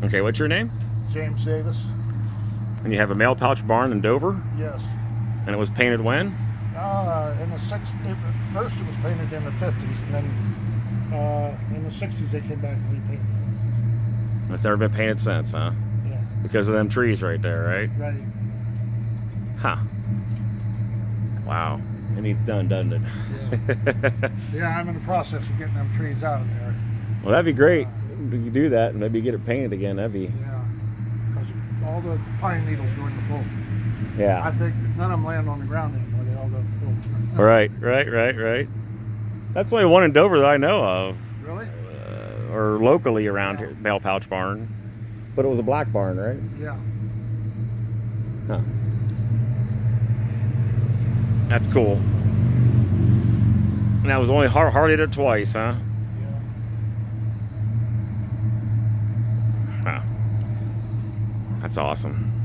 Okay, what's your name? James Davis. And you have a mail pouch barn in Dover? Yes. And it was painted when? In the 60s. First it was painted in the 50s, and then in the 60s they came back and repainted it. It's never been painted since, huh? Yeah. Because of them trees right there, right? Right. Huh. Wow. It needs done, doesn't it? Yeah. Yeah, I'm in the process of getting them trees out of there. Well, that'd be great. You do that and maybe get it painted again. That'd be... Yeah. Because all the pine needles go in the pool. Yeah. I think none of them land on the ground anymore. They all go in the pool. Right. That's only one in Dover that I know of. Really? Or locally around here, mail pouch barn. But it was a black barn, right? Yeah. Huh. That's cool. And that was only hardly did it twice, huh? Yeah. Huh. That's awesome.